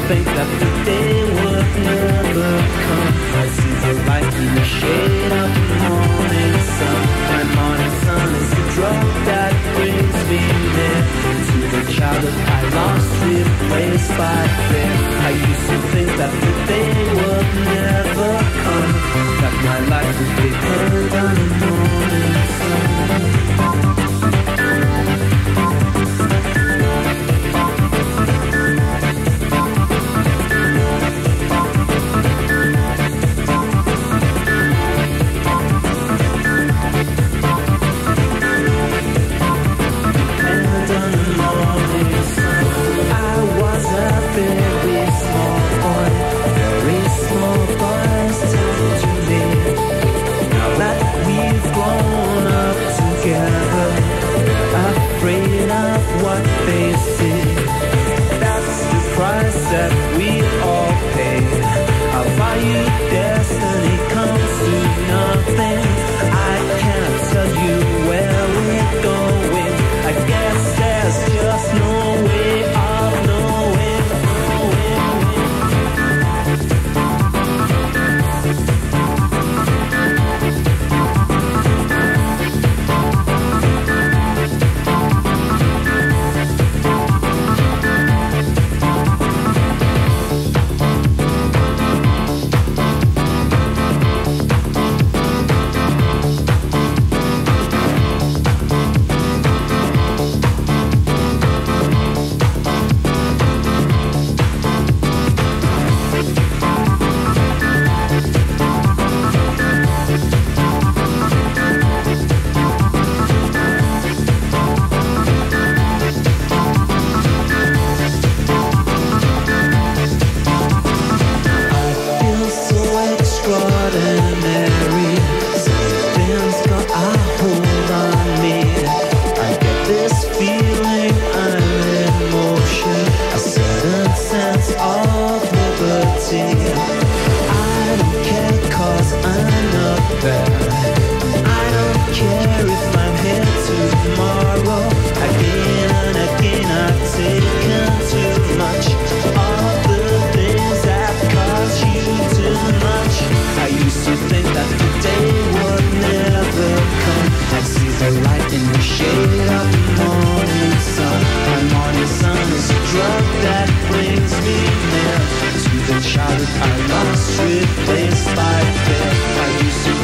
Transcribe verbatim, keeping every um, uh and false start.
think that the day would never come. I see the light in the shade of the morning sun. My morning sun is the drug that brings me near to the childhood I lost, replaced by fear. I used to think that the day would never come, that my life would be heard on the morning sun. What they see, that's the price that we all pay. Our value, destiny comes to nothing. I can't tell you where we're going. I guess there's just no way of knowing, knowing. Childhood I lost, replaced by fear. I used to